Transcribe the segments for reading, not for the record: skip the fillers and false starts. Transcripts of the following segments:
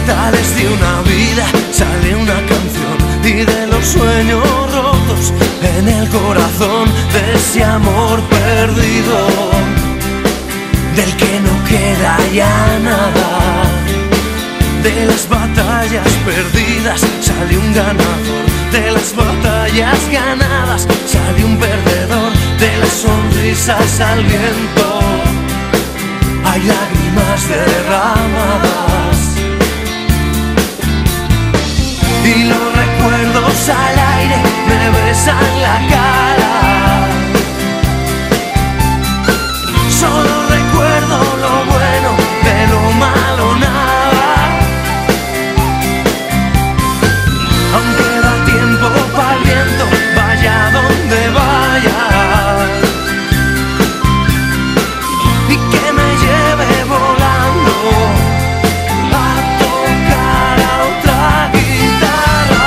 portales de una vida sale una canción, y de los sueños rotos en el corazón de ese amor perdido, del que no queda ya nada. De las batallas perdidas sale un ganador, de las batallas ganadas sale un perdedor, de las sonrisas al viento hay lágrimas derramadas, y los recuerdos al aire me besan la cara. Solo recuerdo lo bueno, de lo malo nada. Aunque da tiempo para el viento, vaya donde vaya, y que me lleve volando a tocar a otra guitarra.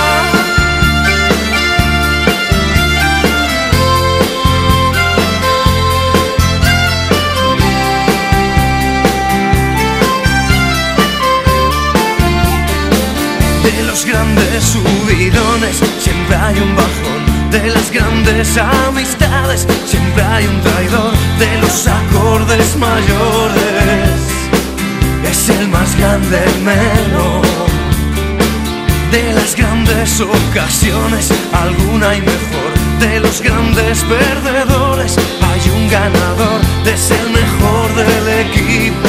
De los grandes subidones siempre hay un bajón, de las grandes amistades siempre hay un traidor, de los acordes mayores es el más grande el menor, de las grandes ocasiones alguna hay mejor, de los grandes perdedores hay un ganador, de ser el mejor del equipo